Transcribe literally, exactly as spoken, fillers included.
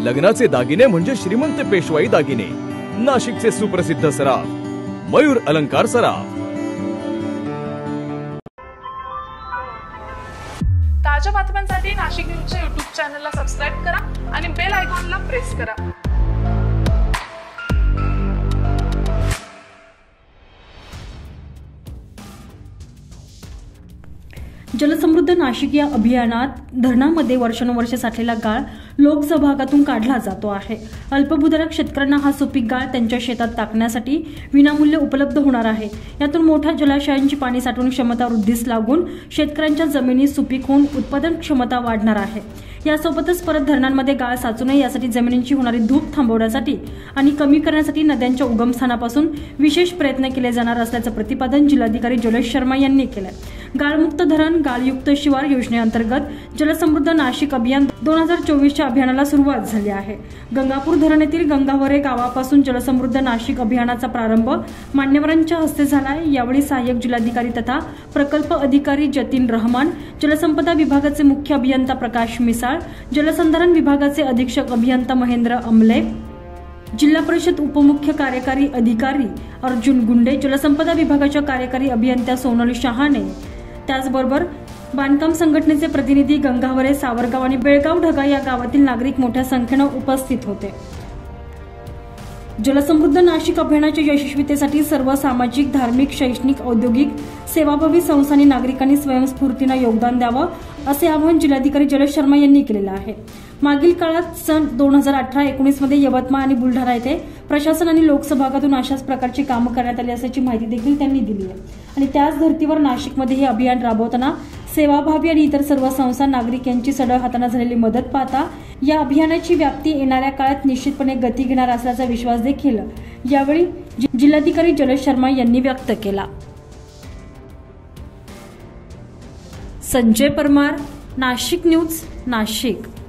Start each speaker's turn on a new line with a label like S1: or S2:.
S1: लग्नाचे दागिने म्हणजे श्रीमंत पेशवाई दागिने, नाशिकचे सुप्रसिद्ध सराफ मयूर अलंकार सराफ।
S2: ताज्या बातम्यांसाठी नाशिक न्यूजच्या यूट्यूब चॅनलला सबस्क्राइब करा आणि बेल आयकॉनला प्रेस करा।
S3: जलसमृद्ध नाशिक या अभियानात धरणामध्ये वर्षानुवर्षे साठलेला गाळ लोकसहभागातून काढला जातो आहे। अल्पभूधारक शेतकऱ्यांना हा सुपीक गाळ त्यांच्या शेतात टाकण्यासाठी विनामूल्य उपलब्ध होणार आहे। यातून मोठ्या जलाशयांची पाणी साठवण क्षमता वृद्धीस लागून शेतकऱ्यांच्या जमिनी सुपीक होऊन उत्पादन क्षमता वाढणार आहे। यासोबतच परत धरणांमध्ये गाळ साचू नये यासाठी जमिनींची होणारी धूप थांबवण्यासाठी आणि कमी करण्यासाठी नद्यांच्या उगमस्थानापासून विशेष प्रयत्न केले जाणार असल्याचं प्रतिपादन जिल्हाधिकारी जलेश शर्मा यांनी केलं। गाळमुक्त धरण गाळयुक्त शिवार योजनेअंतर्गत जलसमृद्ध नाशिक अभियान दोन हजार चोवीसच्या अभियानाला सुरुवात झाली आहे। गंगापूर धरण येथील गंगावरे गावापासून जलसमृद्ध नाशिक अभियानाचा प्रारंभ मान्यवरांच्या हस्ते झाला। यावेळी सहाय्यक जिल्हाधिकारी तथा प्रकल्प अधिकारी जतीन रहमान, जलसंपदा विभागाचे मुख्य अभियंता प्रकाश मिसाळ, जलसंधारण विभागाचे अधीक्षक अभियंता महेंद्र अमले, जिल्हा परिषद उपमुख्य कार्यकारी अधिकारी अर्जुन गुंडे, जलसंपदा विभागाच्या कार्यकारी अभियंत्या सोनल शहाणे, त्याचबरोबर बांधकाम संघटनेचे प्रतिनिधी, गंगावरे, सावरगाव आणि बेळगाव ढगा या गावातील नागरिक मोठ्या संख्येने उपस्थित होते। जलसमृद्ध नाशिक अभियानाच्या यशस्वीतेसाठी सर्व सामाजिक, धार्मिक, शैक्षणिक, औद्योगिक, सेवाभावी संस्थांनी नागरिकांनी स्वयंस्फूर्तीने योगदान द्यावं असे आवाहन जिल्हाधिकारी जलेश शर्मा यांनी केलेले आहे। मागील काळात सन दोन हजार अठरा एकोणीस मध्ये यवतमाळ आणि बुलढाणा येथे प्रशासन आणि लोकसहभागातून अशाच प्रकारची कामं करण्यात आली असल्याची माहिती देखील त्यांनी दिली आहे आणि त्याच धर्तीवर नाशिकमध्ये हे अभियान राबवताना सेवाभावी आणि इतर सर्व संस्था, नागरिक यांची सढळ हाताने झालेली मदत पाहता या अभियानाची व्याप्ती येणाऱ्या काळात निश्चितपणे गती घेणार असल्याचा विश्वास देखील यावेळी जिल्हाधिकारी जलेश शर्मा यांनी व्यक्त केला। संजय परमार, नाशिक न्यूज, नाशिक।